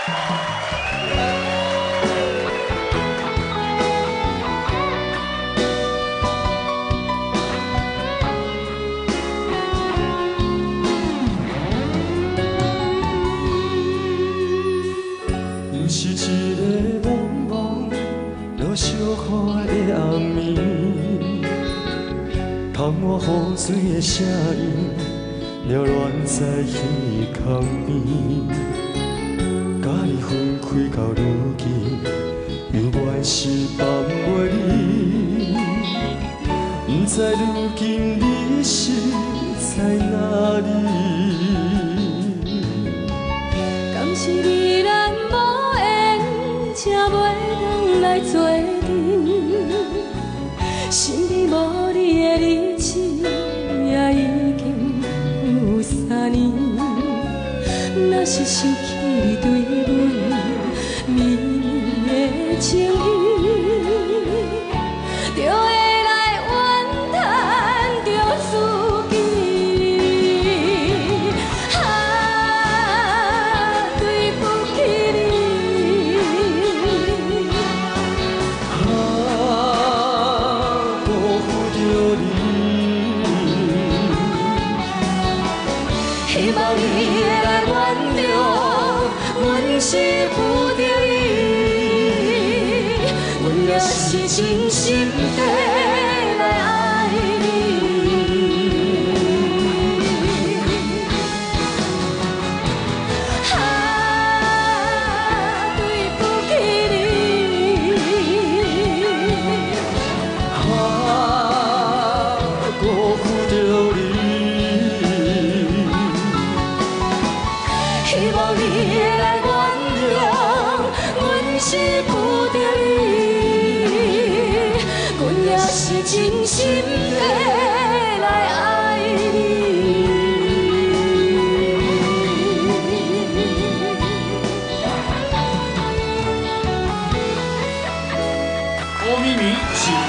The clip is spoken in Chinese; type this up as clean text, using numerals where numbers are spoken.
又是一个茫茫落小雨的暗暝，窗外雨水的声音缭乱在耳孔边。甲你分开到如今，犹原是放袂离。不知如今你是在哪里？ 敢是依然无缘，才袂当来做阵。身边无你的日子，也已经有3年。若是想起你对阮绵绵的情意，就会来怨叹着自己。对不起你， 辜负着你。 希望你会来原谅，阮是负着伊，阮也是真心地来爱你。对不起你， 辜负着你。 希望你会来原谅，阮是负着伊，阮也是真心地来爱你。 郭咪咪，请